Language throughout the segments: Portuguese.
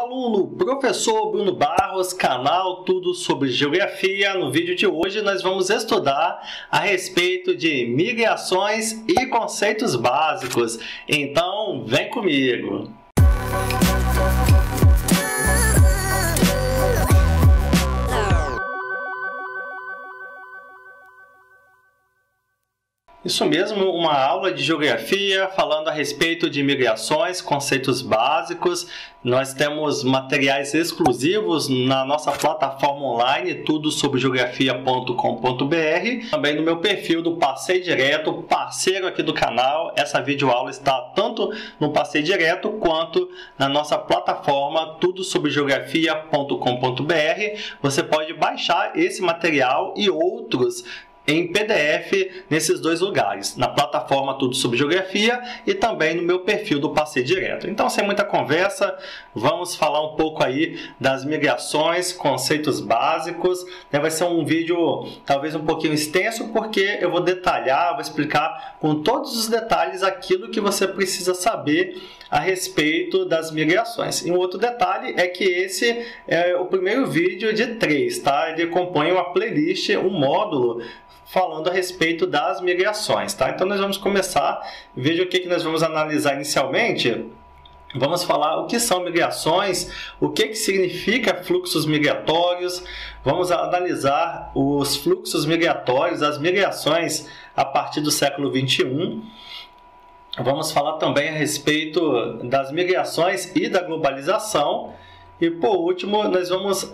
Olá, aluno! Professor Bruno Barros, canal Tudo sobre Geografia. No vídeo de hoje nós vamos estudar a respeito de migrações e conceitos básicos. Então, vem comigo! Isso mesmo, uma aula de geografia falando a respeito de migrações, conceitos básicos. Nós temos materiais exclusivos na nossa plataforma online, tudo sobre geografia.com.br. Também no meu perfil do Passeio Direto, parceiro aqui do canal. Essa videoaula está tanto no Passeio Direto quanto na nossa plataforma, tudo sobre geografia.com.br. Você pode baixar esse material e outros em PDF nesses dois lugares, na plataforma Tudo sobre Geografia e também no meu perfil do Passeio Direto. Então, sem muita conversa, vamos falar um pouco aí das migrações, conceitos básicos. Vai ser um vídeo talvez um pouquinho extenso, porque eu vou detalhar, vou explicar com todos os detalhes aquilo que você precisa saber a respeito das migrações. E um outro detalhe é que esse é o primeiro vídeo de 3, tá? Ele compõe uma playlist, um módulo falando a respeito das migrações, tá? Então nós vamos começar, veja o que nós vamos analisar inicialmente. Vamos falar o que são migrações, o que significa fluxos migratórios, vamos analisar os fluxos migratórios, as migrações a partir do século XXI. Vamos falar também a respeito das migrações e da globalização. E, por último, nós vamos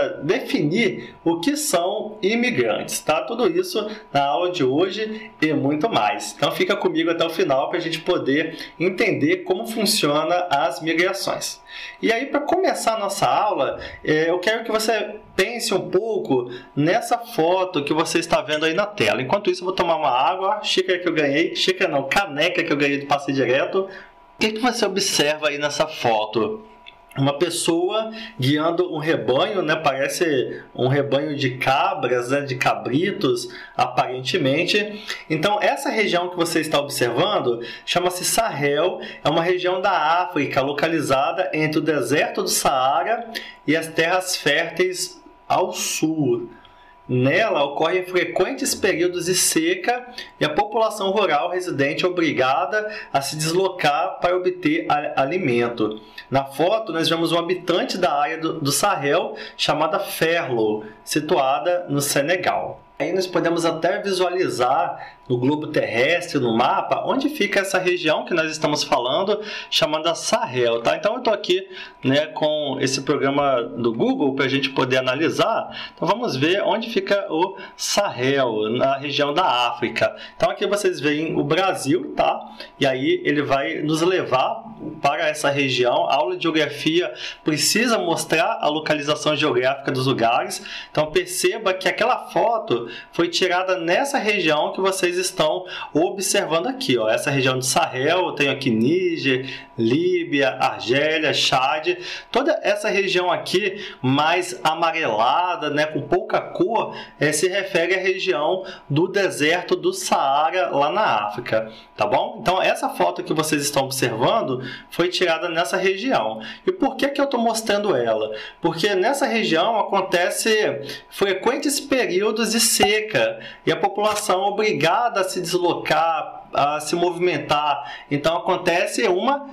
definir o que são imigrantes, tá? Tudo isso na aula de hoje e muito mais. Então, fica comigo até o final para a gente poder entender como funciona as migrações. E aí, para começar a nossa aula, eu quero que você pense um pouco nessa foto que você está vendo aí na tela. Enquanto isso, eu vou tomar uma água, xícara que eu ganhei, xícara não, caneca que eu ganhei do Passeio Direto. O que você observa aí nessa foto? Uma pessoa guiando um rebanho, né? Parece um rebanho de cabras, né? De cabritos, aparentemente. Então, essa região que você está observando chama-se Sahel, é uma região da África localizada entre o deserto do Saara e as terras férteis ao sul. Nela ocorrem frequentes períodos de seca e a população rural residente é obrigada a se deslocar para obter alimento. Na foto, nós vemos um habitante da área do Sahel chamada Ferlo, situada no Senegal. Aí nós podemos até visualizar no globo terrestre, no mapa, onde fica essa região que nós estamos falando, chamada Sahel, tá? Então eu estou aqui, né, com esse programa do Google para a gente poder analisar. Então vamos ver onde fica o Sahel, na região da África. Então aqui vocês veem o Brasil, tá? E aí ele vai nos levar para essa região. A aula de geografia precisa mostrar a localização geográfica dos lugares. Então perceba que aquela foto foi tirada nessa região que vocês estão observando aqui, ó. Essa região do Sahel, eu tenho aqui Níger, Líbia, Argélia, Chad. Toda essa região aqui mais amarelada, né, com pouca cor, se refere à região do deserto do Saara, lá na África, tá bom? Então essa foto que vocês estão observando foi tirada nessa região. E por que eu estou mostrando ela? Porque nessa região acontece frequentes períodos de seca e a população é obrigada a se deslocar, a se movimentar. Então acontece uma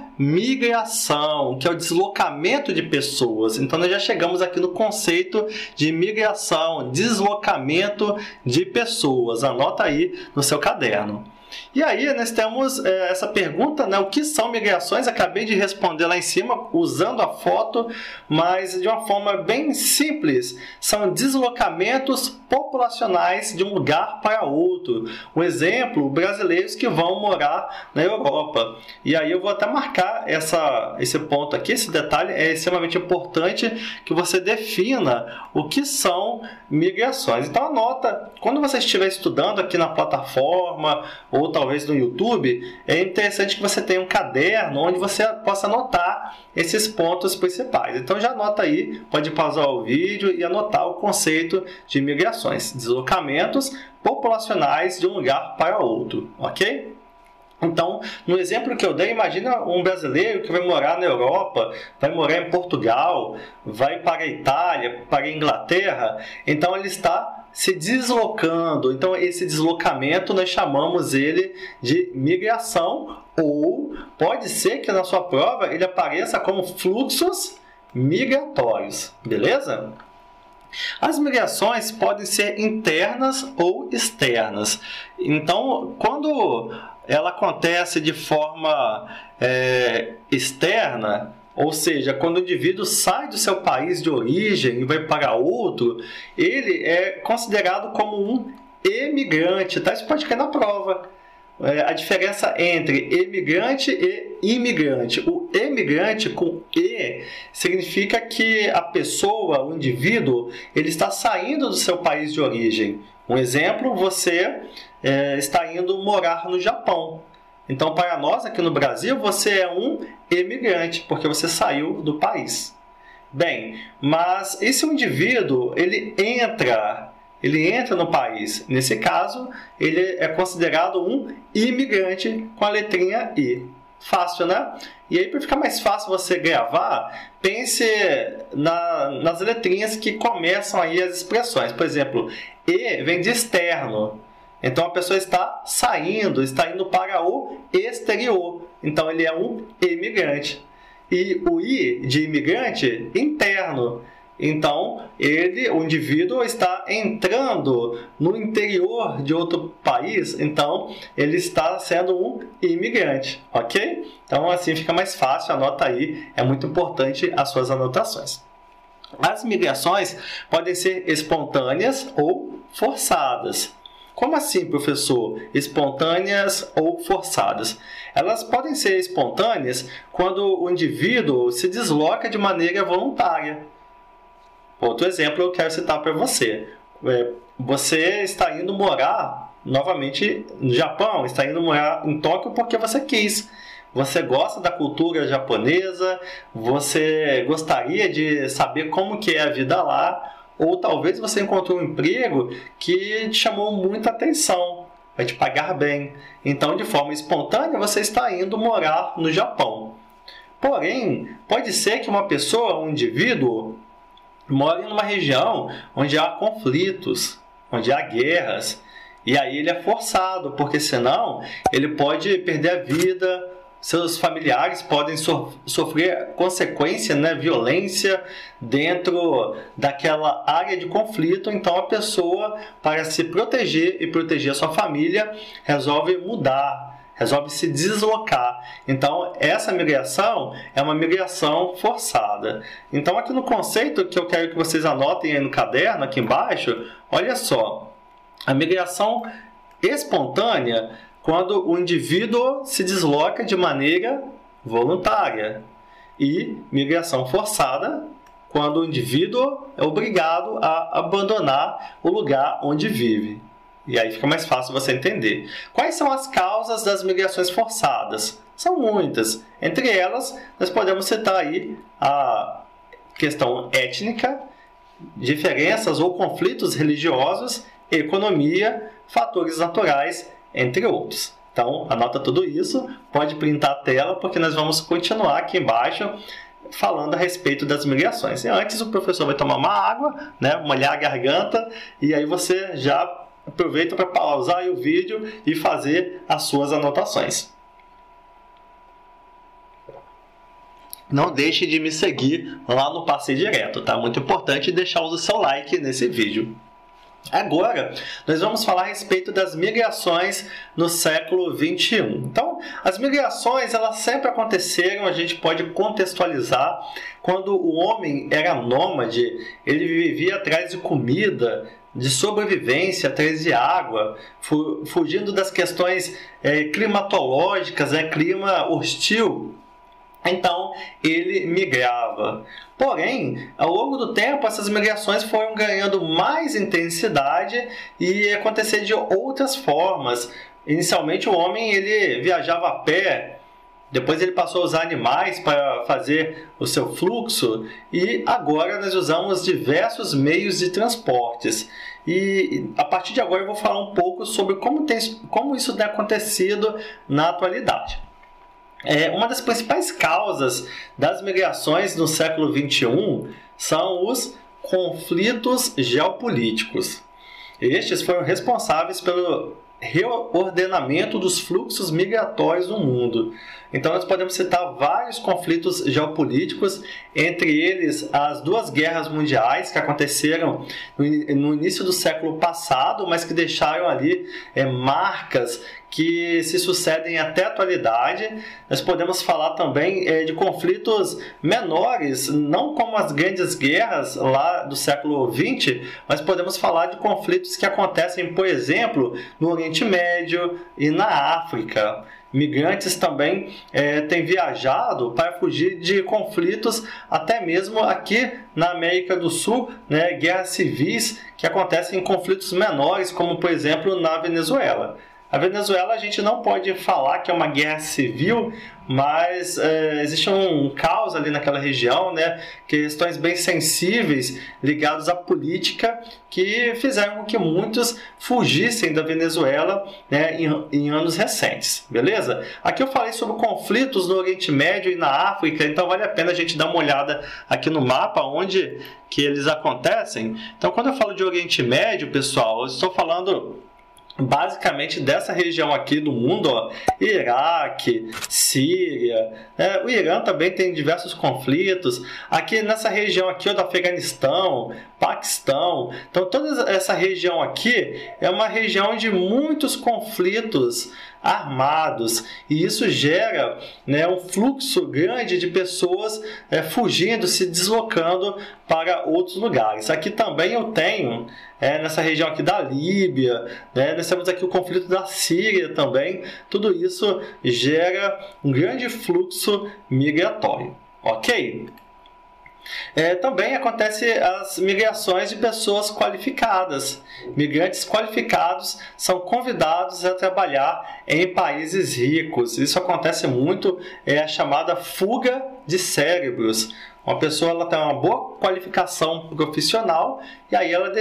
migração, que é o deslocamento de pessoas. Então nós já chegamos aqui no conceito de migração, deslocamento de pessoas. Anota aí no seu caderno. E aí nós temos essa pergunta, né? O que são migrações? Acabei de responder lá em cima usando a foto, mas de uma forma bem simples. São deslocamentos populacionais de um lugar para outro. Um exemplo, brasileiros que vão morar na Europa. E aí eu vou até marcar esse ponto aqui, esse detalhe é extremamente importante que você defina o que são migrações. Então anota, quando você estiver estudando aqui na plataforma ou talvez no YouTube, é interessante que você tenha um caderno onde você possa anotar esses pontos principais. Então já anota aí, pode pausar o vídeo e anotar o conceito de migrações, deslocamentos populacionais de um lugar para outro, ok? Então, no exemplo que eu dei, imagina um brasileiro que vai morar na Europa, vai morar em Portugal, vai para a Itália, para a Inglaterra, então ele está se deslocando. Então, esse deslocamento nós chamamos ele de migração, ou pode ser que na sua prova ele apareça como fluxos migratórios, beleza? As migrações podem ser internas ou externas. Então, quando ela acontece de forma externa, ou seja, quando o indivíduo sai do seu país de origem e vai para outro, ele é considerado como um emigrante, tá? Isso pode cair na prova. A diferença entre emigrante e imigrante. O emigrante com E significa que a pessoa, o indivíduo, ele está saindo do seu país de origem. Um exemplo, você está indo morar no Japão. Então, para nós aqui no Brasil, você é um emigrante, porque você saiu do país. Bem, mas esse indivíduo, ele entra no país. Nesse caso, ele é considerado um imigrante com a letrinha I. Fácil, né? E aí, para ficar mais fácil você gravar, pense nas letrinhas que começam aí as expressões. Por exemplo, E vem de externo. Então, a pessoa está saindo, está indo para o exterior. Então, ele é um imigrante. E o I de imigrante, interno. Então, o indivíduo está entrando no interior de outro país, então ele está sendo um imigrante, ok? Então, assim fica mais fácil, anota aí, é muito importante as suas anotações. As migrações podem ser espontâneas ou forçadas. Como assim, professor? Espontâneas ou forçadas? Elas podem ser espontâneas quando o indivíduo se desloca de maneira voluntária. Outro exemplo eu quero citar para você. Você está indo morar novamente no Japão, está indo morar em Tóquio porque você quis. Você gosta da cultura japonesa, você gostaria de saber como que é a vida lá, ou talvez você encontrou um emprego que te chamou muita atenção, vai te pagar bem. Então, de forma espontânea, você está indo morar no Japão. Porém, pode ser que uma pessoa, um indivíduo, mora em uma região onde há conflitos, onde há guerras, e aí ele é forçado, porque senão ele pode perder a vida, seus familiares podem sofrer consequência, né, violência dentro daquela área de conflito. Então a pessoa, para se proteger e proteger a sua família, resolve mudar, resolve se deslocar. Então, essa migração é uma migração forçada. Então, aqui no conceito que eu quero que vocês anotem aí no caderno, aqui embaixo, olha só. A migração espontânea, quando o indivíduo se desloca de maneira voluntária. E migração forçada, quando o indivíduo é obrigado a abandonar o lugar onde vive. E aí fica mais fácil você entender. Quais são as causas das migrações forçadas? São muitas. Entre elas, nós podemos citar aí a questão étnica, diferenças ou conflitos religiosos, economia, fatores naturais, entre outros. Então, anota tudo isso, pode printar a tela, porque nós vamos continuar aqui embaixo falando a respeito das migrações. E antes, o professor vai tomar uma água, né, molhar a garganta, e aí você já aproveita para pausar aí o vídeo e fazer as suas anotações. Não deixe de me seguir lá no Passeio Direto, tá? Muito importante deixar o seu like nesse vídeo. Agora, nós vamos falar a respeito das migrações no século XXI. Então, as migrações, elas sempre aconteceram, a gente pode contextualizar. Quando o homem era nômade, ele vivia atrás de comida, de sobrevivência, atrás de água, fugindo das questões climatológicas, clima hostil. Então, ele migrava. Porém, ao longo do tempo, essas migrações foram ganhando mais intensidade e acontecer de outras formas. Inicialmente, o homem ele viajava a pé, depois ele passou a usar animais para fazer o seu fluxo e agora nós usamos diversos meios de transportes. e a partir de agora eu vou falar um pouco sobre como isso tem acontecido na atualidade. Uma das principais causas das migrações no século XXI são os conflitos geopolíticos. Estes foram responsáveis pelo reordenamento dos fluxos migratórios no mundo. Então nós podemos citar vários conflitos geopolíticos, entre eles as duas guerras mundiais que aconteceram no início do século passado, mas que deixaram ali marcas que se sucedem até a atualidade. Nós podemos falar também de conflitos menores, não como as grandes guerras lá do século XX, mas podemos falar de conflitos que acontecem, por exemplo, no Oriente Médio e na África. Migrantes também têm viajado para fugir de conflitos, até mesmo aqui na América do Sul, guerras civis que acontecem em conflitos menores, como por exemplo na Venezuela. A Venezuela a gente não pode falar que é uma guerra civil, mas existe um caos ali naquela região, questões bem sensíveis ligadas à política que fizeram com que muitos fugissem da Venezuela em anos recentes, beleza? Aqui eu falei sobre conflitos no Oriente Médio e na África, então vale a pena a gente dar uma olhada aqui no mapa onde que eles acontecem. Então quando eu falo de Oriente Médio, pessoal, eu estou falando basicamente dessa região aqui do mundo, Iraque, Síria, o Irã também tem diversos conflitos, aqui nessa região aqui do Afeganistão, Paquistão. Então toda essa região aqui é uma região de muitos conflitos armados, e isso gera um fluxo grande de pessoas fugindo, se deslocando para outros lugares. Aqui também eu tenho, nessa região aqui da Líbia, nós temos aqui o conflito da Síria também. Tudo isso gera um grande fluxo migratório, ok? Também acontece as migrações de pessoas qualificadas. Migrantes qualificados são convidados a trabalhar em países ricos. Isso acontece muito, é a chamada fuga de cérebros. Uma pessoa ela tem uma boa qualificação profissional e aí ela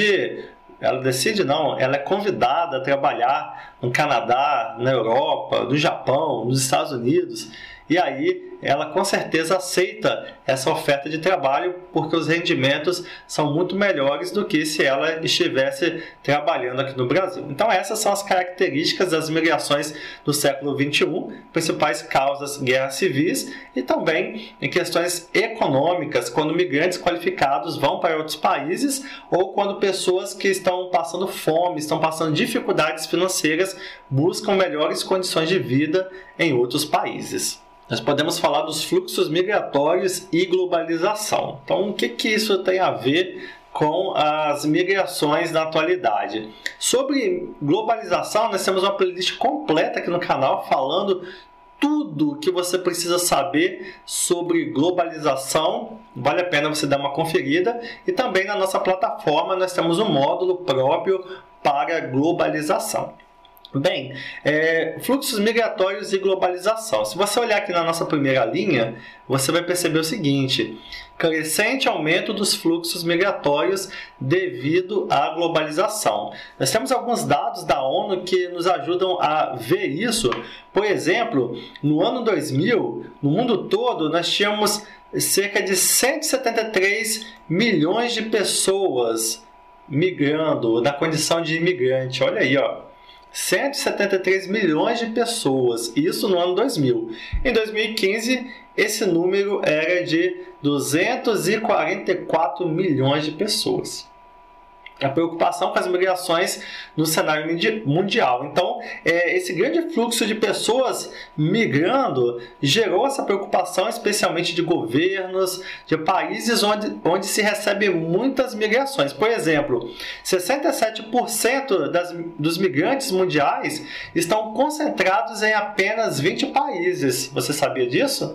é convidada a trabalhar no Canadá, na Europa, no Japão, nos Estados Unidos. E aí ela com certeza aceita essa oferta de trabalho porque os rendimentos são muito melhores do que se ela estivesse trabalhando aqui no Brasil. Então essas são as características das migrações do século XXI, principais causas: guerras civis e também em questões econômicas, quando migrantes qualificados vão para outros países ou quando pessoas que estão passando fome, estão passando dificuldades financeiras, buscam melhores condições de vida em outros países. Nós podemos falar dos fluxos migratórios e globalização. Então, o que isso tem a ver com as migrações na atualidade? Sobre globalização, nós temos uma playlist completa aqui no canal falando tudo que você precisa saber sobre globalização. Vale a pena você dar uma conferida. E também na nossa plataforma nós temos um módulo próprio para globalização. Bem, fluxos migratórios e globalização. Se você olhar aqui na nossa primeira linha, você vai perceber o seguinte: crescente aumento dos fluxos migratórios devido à globalização. Nós temos alguns dados da ONU que nos ajudam a ver isso. Por exemplo, no ano 2000, no mundo todo, nós tínhamos cerca de 173 milhões de pessoas migrando, na condição de imigrante. Olha aí, 173 milhões de pessoas, isso no ano 2000. Em 2015, esse número era de 244 milhões de pessoas. A preocupação com as migrações no cenário mundial. Então, esse grande fluxo de pessoas migrando gerou essa preocupação, especialmente de governos, de países onde se recebe muitas migrações. Por exemplo, 67% dos migrantes mundiais estão concentrados em apenas 20 países. Você sabia disso?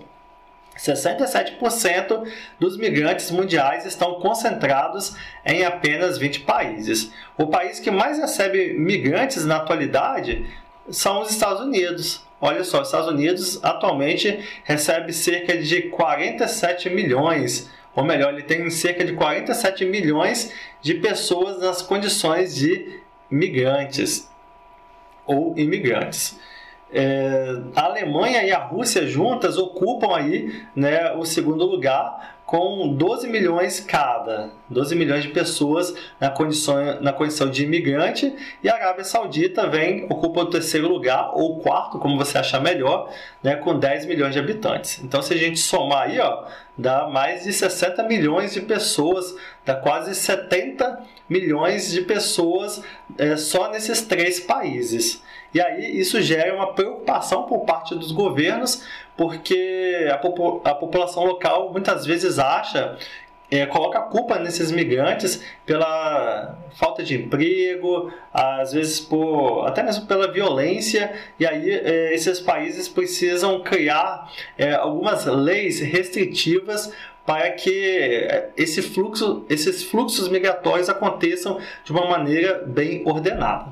67% dos migrantes mundiais estão concentrados em apenas 20 países. O país que mais recebe migrantes na atualidade são os Estados Unidos. Olha só, os Estados Unidos atualmente recebe cerca de 47 milhões, ou melhor, ele tem cerca de 47 milhões de pessoas nas condições de migrantes ou imigrantes. A Alemanha e a Rússia juntas ocupam aí, né, o segundo lugar, com 12 milhões cada, 12 milhões de pessoas na condição de imigrante, e a Arábia Saudita ocupa o terceiro lugar, ou quarto, como você achar melhor, né, com 10 milhões de habitantes. Então, se a gente somar aí, dá mais de 60 milhões de pessoas, dá quase 70 milhões de pessoas só nesses 3 países. E aí isso gera uma preocupação por parte dos governos, porque a população local muitas vezes coloca a culpa nesses migrantes pela falta de emprego, às vezes até mesmo pela violência, e aí esses países precisam criar algumas leis restritivas para que esses fluxos migratórios aconteçam de uma maneira bem ordenada.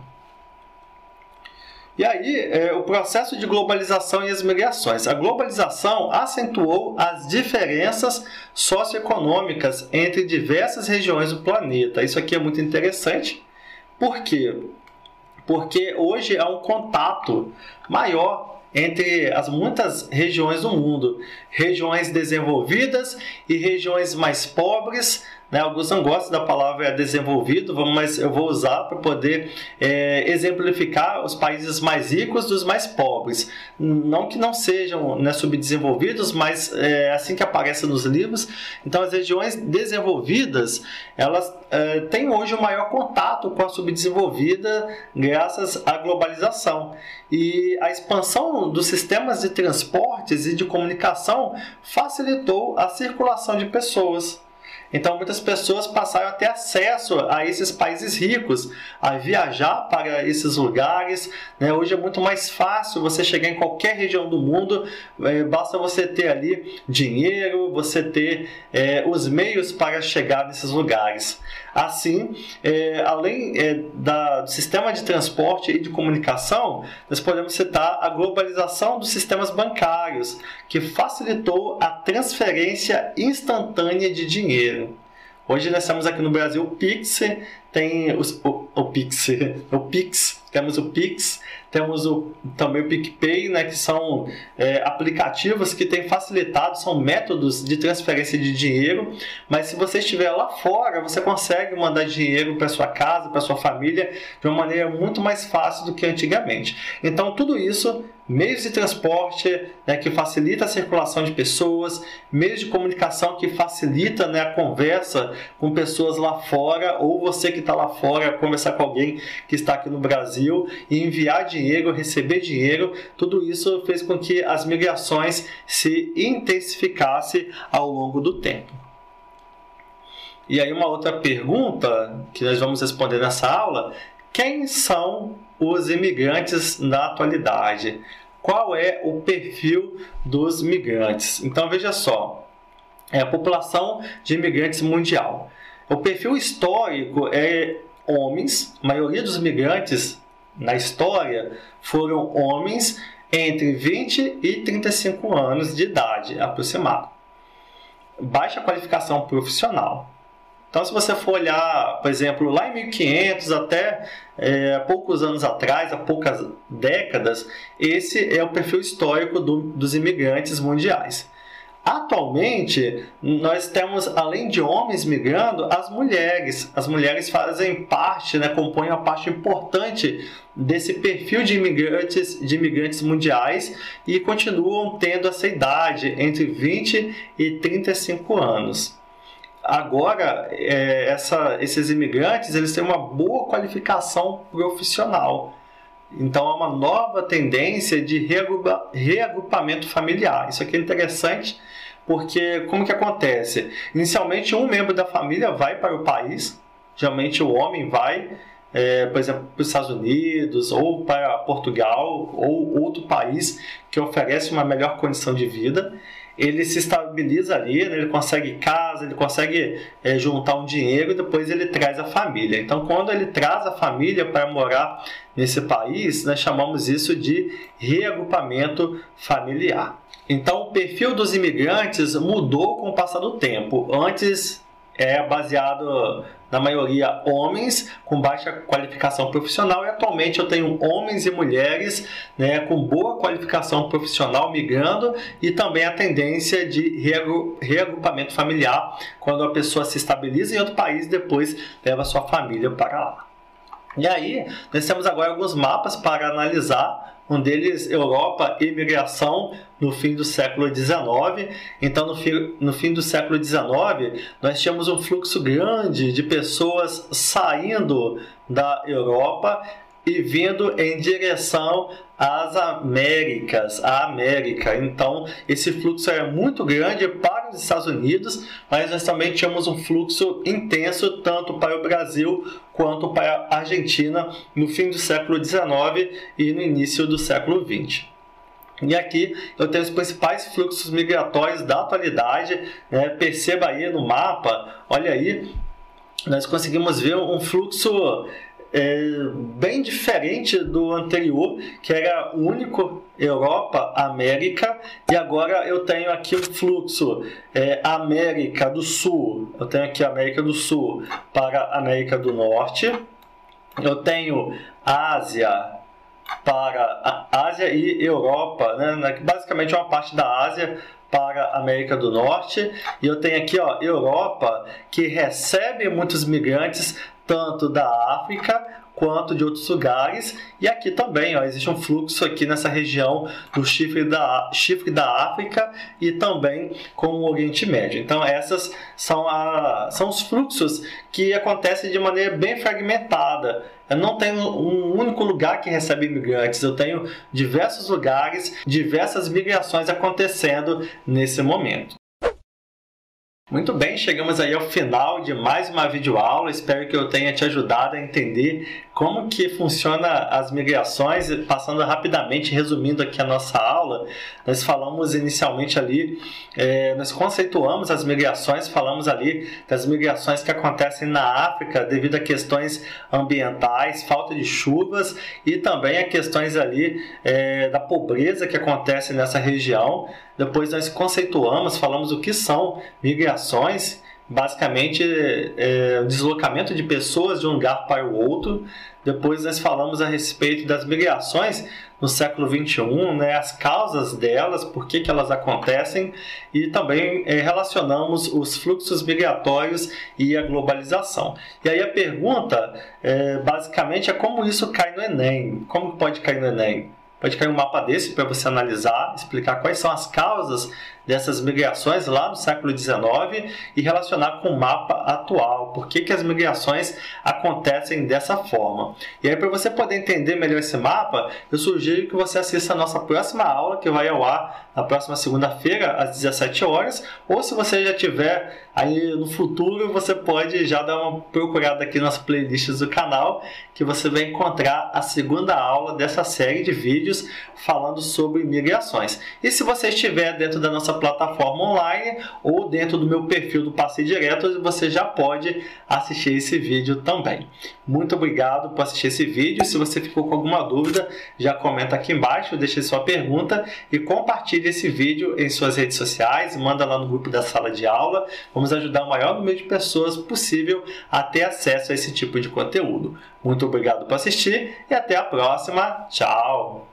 E aí, o processo de globalização e as migrações. A globalização acentuou as diferenças socioeconômicas entre diversas regiões do planeta. Isso aqui é muito interessante. Por quê? Porque hoje há um contato maior entre as muitas regiões do mundo, regiões desenvolvidas e regiões mais pobres, né? Alguns não gostam da palavra desenvolvido, mas eu vou usar para poder exemplificar os países mais ricos dos mais pobres. Não que não sejam, né, subdesenvolvidos, mas assim que aparece nos livros. Então, as regiões desenvolvidas, elas têm hoje o maior contato com a subdesenvolvida graças à globalização. E a expansão dos sistemas de transportes e de comunicação facilitou a circulação de pessoas. Então, muitas pessoas passaram a ter acesso a esses países ricos, a viajar para esses lugares, né? Hoje é muito mais fácil você chegar em qualquer região do mundo, basta você ter ali dinheiro, você ter os meios para chegar nesses lugares. Assim, além do sistema de transporte e de comunicação, nós podemos citar a globalização dos sistemas bancários, que facilitou a transferência instantânea de dinheiro. Hoje nós temos aqui no Brasil o Pix, temos o Pix, temos também o PicPay, né, que são aplicativos que têm facilitado, são métodos de transferência de dinheiro, mas se você estiver lá fora, você consegue mandar dinheiro para sua casa, para sua família, de uma maneira muito mais fácil do que antigamente. Então, tudo isso, meios de transporte, né, que facilita a circulação de pessoas, meios de comunicação que facilita, né, a conversa com pessoas lá fora, ou você que está lá fora, conversar com alguém que está aqui no Brasil e enviar dinheiro, receber dinheiro, tudo isso fez com que as migrações se intensificassem ao longo do tempo. E aí uma outra pergunta que nós vamos responder nessa aula: quem são os imigrantes na atualidade? Qual é o perfil dos migrantes? Então veja só, a população de imigrantes mundial. O perfil histórico é homens, a maioria dos migrantes na história foram homens entre 20 e 35 anos de idade aproximado. Baixa qualificação profissional. Então, se você for olhar, por exemplo, lá em 1500 até há poucos anos atrás, há poucas décadas, esse é o perfil histórico dos imigrantes mundiais. Atualmente, nós temos, além de homens migrando, as mulheres. As mulheres fazem parte, né, compõem uma parte importante desse perfil de imigrantes mundiais e continuam tendo essa idade entre 20 e 35 anos. Agora, esses imigrantes, eles têm uma boa qualificação profissional. Então, há uma nova tendência de reagrupamento familiar. Isso aqui é interessante, porque como que acontece? Inicialmente, um membro da família vai para o país. Geralmente, o homem vai, por exemplo, para os Estados Unidos, ou para Portugal, ou outro país que oferece uma melhor condição de vida. Ele se estabiliza ali, né? Ele consegue casa, ele consegue juntar um dinheiro e depois ele traz a família. Então, quando ele traz a família para morar nesse país, nós chamamos isso de reagrupamento familiar. Então, o perfil dos imigrantes mudou com o passar do tempo. Antes é baseado, na maioria, homens com baixa qualificação profissional, e atualmente eu tenho homens e mulheres, né, com boa qualificação profissional migrando, e também a tendência de reagrupamento familiar, quando a pessoa se estabiliza em outro país e depois leva sua família para lá. E aí, nós temos agora alguns mapas para analisar. Um deles, Europa e imigração no fim do século XIX. Então, no fim do século XIX, nós tínhamos um fluxo grande de pessoas saindo da Europa e vindo em direção às Américas, à América. Então, esse fluxo era muito grande para os Estados Unidos, mas nós também tínhamos um fluxo intenso tanto para o Brasil quanto para a Argentina no fim do século XIX e no início do século XX. E aqui eu tenho os principais fluxos migratórios da atualidade, né? Perceba aí no mapa, olha aí, nós conseguimos ver um fluxo bem diferente do anterior, que era único Europa, América, e agora eu tenho aqui um fluxo América do Sul, eu tenho aqui América do Sul para América do Norte, eu tenho Ásia para a Ásia e Europa, né? Basicamente uma parte da Ásia para a América do Norte, e eu tenho aqui, ó, Europa, que recebe muitos migrantes tanto da África quanto de outros lugares, e aqui também, ó, existe um fluxo aqui nessa região do chifre da África e também com o Oriente Médio. Então essas são os fluxos que acontecem de maneira bem fragmentada. Eu não tenho um único lugar que recebe imigrantes, eu tenho diversos lugares, diversas migrações acontecendo nesse momento. Muito bem, chegamos aí ao final de mais uma videoaula. Espero que eu tenha te ajudado a entender como que funciona as migrações. Passando rapidamente, resumindo aqui a nossa aula, nós falamos inicialmente ali, nós conceituamos as migrações, falamos ali das migrações que acontecem na África devido a questões ambientais, falta de chuvas e também a questões ali da pobreza que acontece nessa região. Depois nós conceituamos, falamos o que são migrações, basicamente deslocamento de pessoas de um lugar para o outro. Depois nós falamos a respeito das migrações no século XXI, né, as causas delas, por que elas acontecem, e também relacionamos os fluxos migratórios e a globalização. E aí a pergunta basicamente é como isso cai no Enem. Como pode cair no Enem? Pode cair um mapa desse para você analisar, explicar quais são as causas dessas migrações lá no século XIX e relacionar com o mapa atual. Por que as migrações acontecem dessa forma? E aí, para você poder entender melhor esse mapa, eu sugiro que você assista a nossa próxima aula, que vai ao ar na próxima segunda-feira, às 17 horas. Ou se você já tiver aí no futuro, você pode já dar uma procurada aqui nas playlists do canal, que você vai encontrar a segunda aula dessa série de vídeos falando sobre migrações. E se você estiver dentro da nossa plataforma online ou dentro do meu perfil do Passeio Direto, você já pode assistir esse vídeo também. Muito obrigado por assistir esse vídeo. Se você ficou com alguma dúvida, já comenta aqui embaixo, deixe sua pergunta e compartilhe esse vídeo em suas redes sociais, manda lá no grupo da sala de aula. Vamos ajudar o maior número de pessoas possível a ter acesso a esse tipo de conteúdo. Muito obrigado por assistir e até a próxima. Tchau!